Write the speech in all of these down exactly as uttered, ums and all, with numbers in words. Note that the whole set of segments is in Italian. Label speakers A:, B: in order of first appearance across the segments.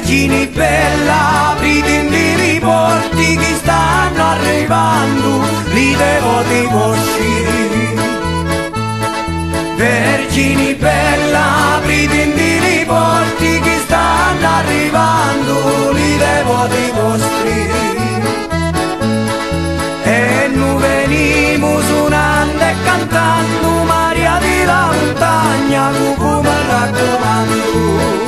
A: Vergini bella, aprite i riporti che stanno arrivando, li devoti vostri. Vergini bella, aprite i riporti che stanno arrivando, li devoti vostri. E noi venimo suonando e cantando Maria di la montagna, come raccomando.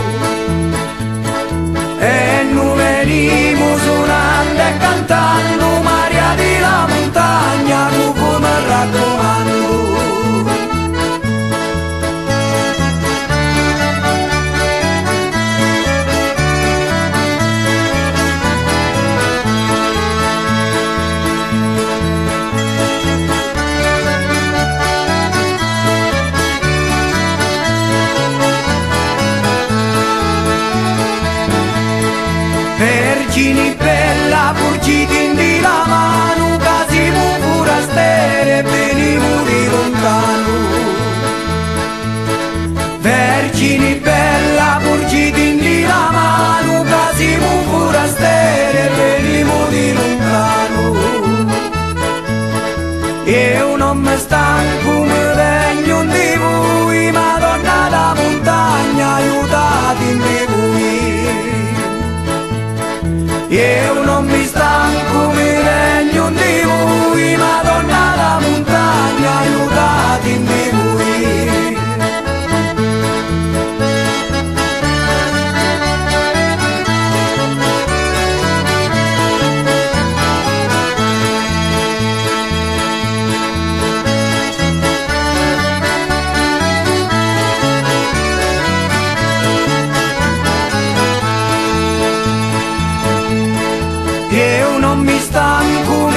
A: E noi venimo suonando e cantando Maria di la montagna, come raccomando. Vergini bella, purgiti di la mano, casimo pure stere, venimo di lontano. Vergini bella, purgiti di la mano, casimo pure stere, venimo di lontano. Io non mi stanco, mi regno di voi, Madonna la montagna, aiutatemi voi. Io non mi stanco, mi regno di voi, Madonna la montagna, aiutatemi voi. Io non mi stanco,